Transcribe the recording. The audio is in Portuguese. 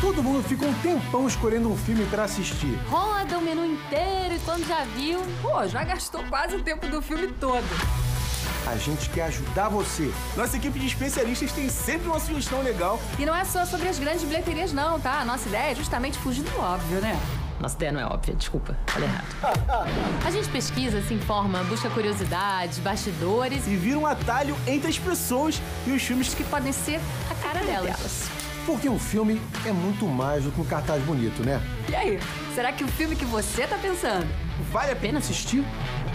Todo mundo fica um tempão escolhendo um filme pra assistir. Roda o menu inteiro e quando já viu... Pô, já gastou quase o tempo do filme todo. A gente quer ajudar você. Nossa equipe de especialistas tem sempre uma sugestão legal. E não é só sobre as grandes bilheterias não, tá? A nossa ideia é justamente fugir do óbvio, né? Nossa ideia não é óbvia, desculpa, falei errado. A gente pesquisa, se informa, busca curiosidades, bastidores E vira um atalho entre as pessoas e os filmes Que podem ser a cara delas. Porque um filme é muito mais do que um cartaz bonito, né? E aí, será que o filme que você tá pensando vale a pena assistir.